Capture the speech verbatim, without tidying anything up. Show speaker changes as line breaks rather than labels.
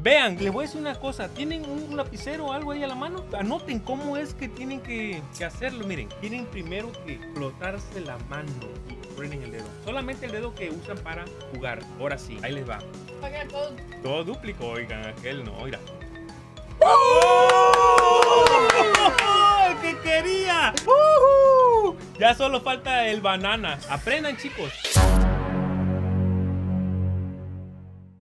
Vean, les voy a decir una cosa. ¿Tienen un lapicero o algo ahí a la mano? Anoten cómo es que tienen que, que hacerlo. Miren, tienen primero que frotarse la mano y ponen el dedo. Solamente el dedo que usan para jugar. Ahora sí, ahí les va.
Todo,
todo dúplico, oigan, aquel no, oiga.
¡Oh!
¡El que quería! ¡Uh-huh! Ya solo falta el banana. Aprendan, chicos.